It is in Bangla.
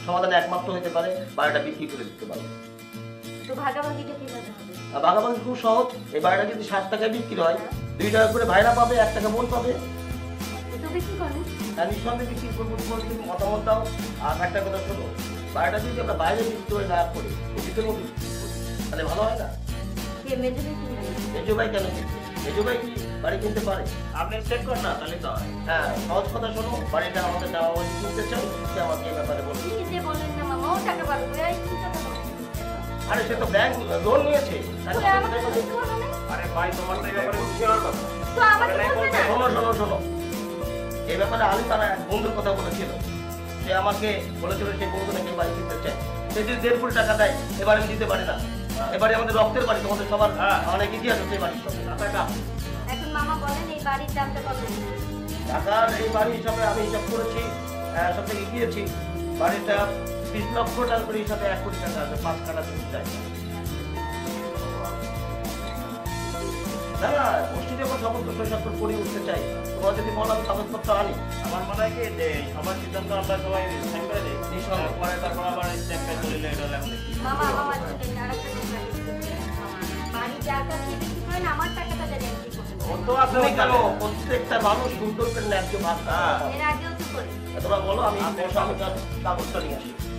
সমাধান একমাত্র হতে পারে বাড়িটা বিক্রি করে দিতে পারে। তো ভাগাভাগিটা কিভাবে হবে? আর ভাগাভাগি খুব সহজ। এই বাড়িটা যদি 60 টাকায় বিক্রি হয়, 2 টাকা করে ভাইরা পাবে, 1 টাকা বোন পাবে। তো বিক্রি করেন? হ্যাঁ, নিঃসন্দেহে বিক্রি করবো। তোমার যদি মতামত দাও। আর একটা কথা শোনো, বাড়িটা যদি আমরা বাইরে বিক্রি করে না করি, ভিতরের মধ্যে বিক্রি করি, তাহলে ভালো হয় না? কে মেজে কিনবে? মেজো ভাই কেন কিনবে? মেজো ভাই কি বাড়ি কিনতে পারে? আপনি চেক কর না, তাহলে তো হয়। হ্যাঁ, সহজ কথা শোনো, বাড়িটা আমাদের নেওয়া হয়েছে, কিনতে চাই, সে আমাকে এই ব্যাপারে বলবে। কি যে বলেন না মামা, ও টাকা পাবে করে এই কি টাকা পাবে? আরে সে তো ব্যাংক লোন নিয়েছে। ওরে আমাকে তো দিতে পারবে না। আরে ভাই, তোমার তো এই ব্যাপারে বুঝতে পারবা। তো আমাকে বলবে না। শোনো শোনো শোনো, এই ব্যাপারে আলী তারা এক বন্ধুর কথা বলেছিল। সে আমাকে বলেছিল সে বন্ধু নাকি বাড়ি কিনতে চায়। সে যদি 1.5 কোটি টাকা দেয়, এবার আমি দিতে পারি না। এবারে আমাদের রক্তের বাড়ি, তোমাদের সবার অনেক ইতিহাস আছে এই বাড়ির সঙ্গে। এখন মামা বলেন এই বাড়ির দামটা কত? ঢাকার এই বাড়ি হিসাবে আমি হিসাব করেছি, সব থেকে গিয়েছি, বাড়িটা 20 লক্ষ টাকা করে হিসাবে 1 কোটি টাকা আছে, 5 কাঠা জমি চাই। না না, গোষ্ঠী যখন সমস্ত শৈশব করে উঠতে চাই, তোমরা যদি বলো আমি কাগজপত্র আনি। আমার মনে হয় কি যে সবার সিদ্ধান্ত আমরা সবাই সাইন করে দিই, নিঃসন্দেহে। পরে তারপর আবার স্ট্যাম্পে চলে এটা হলে আমাদের কি? মামা মামা শুনেন আরেকটা কথা বলছি। মামা, বাড়ি যার কাছে বিক্রি করেন আমার টাকাটা জানি আমি কি করতে ও পারি। তো আপনি তুমি কেন প্রত্যেকটা মানুষ সুন্দর করে ন্যায্য ভাগ। এর আগেও তো করি। তোমরা বলো, আমি বসে আমি তার কাগজটা নিয়ে আসি।